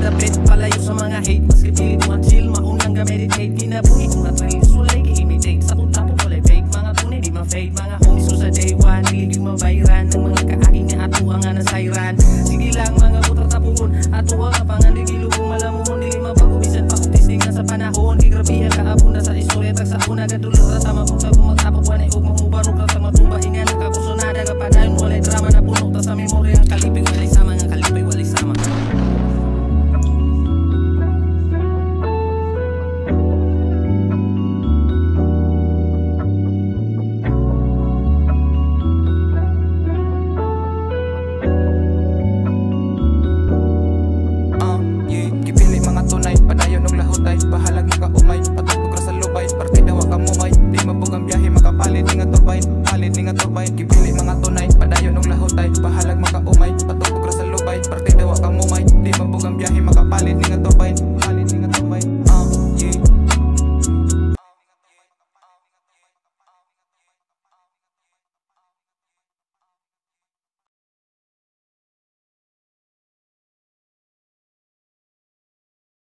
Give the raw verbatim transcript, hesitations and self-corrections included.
Malapit palayo sa mga hate, mas kipilit mo ang chill, maunang ga-meditate. Kinabuhi kong at-release, walay ka-imitate. Sa kung tapong walay fake, mga tunay di ma-fade. Mga homies so sa day one, hilig yung mabayran ng mga kaaging nga atuwa nga na sayran. Sige lang mga butar tapuhon, atuwa nga pangandigilubong malamuhon. Dili mabago bisan pa kung tising nga sa panahon. Kigrabihan ka abunda sa istorya, tag sa una gadulong ratama punta